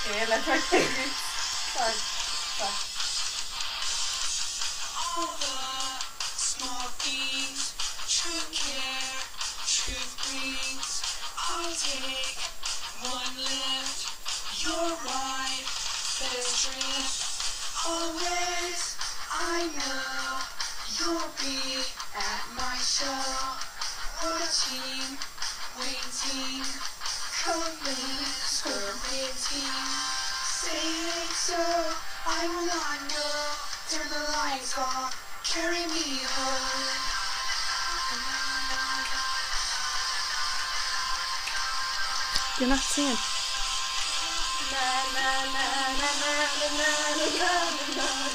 spelet faktiskt. Tack. All the small things, true care, truth brings. I'll take one left, you're right, best drift. Always, I know you'll be at my show. Watching, waiting, coming, scorpiting. Say so, I will not know. Turn the lights off, carry me home. You're not singing. Na na na na na na na na na.